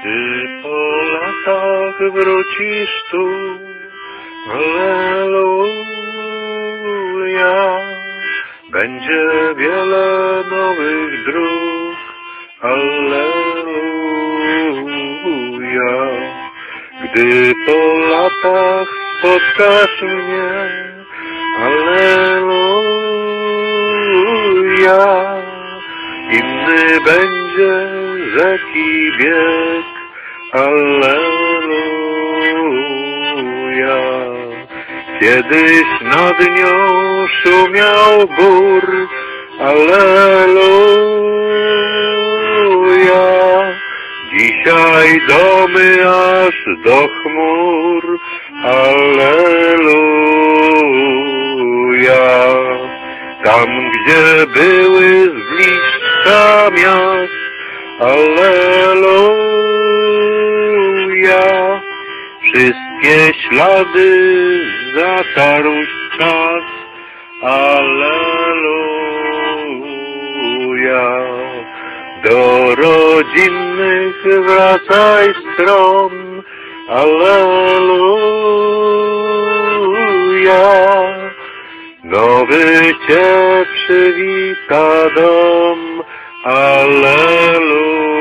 Gdy po latach wrócisz tu, Alleluja, będzie wiele nowych dróg, Alleluja. Gdy po latach spotkasz mnie, Alleluja, inny będzie rzeki bieg, Alleluja. Kiedyś nad nią szumiał gór, Alleluja. Dzisiaj domy aż do chmur, Alleluja. Tam, gdzie były zgliszcza miast, Alleluja. Wszystkie ślady zatarł czas, Alleluja. Do rodzinnych wracaj stron, Alleluja. Nowy Cię przywita dom, Alleluja.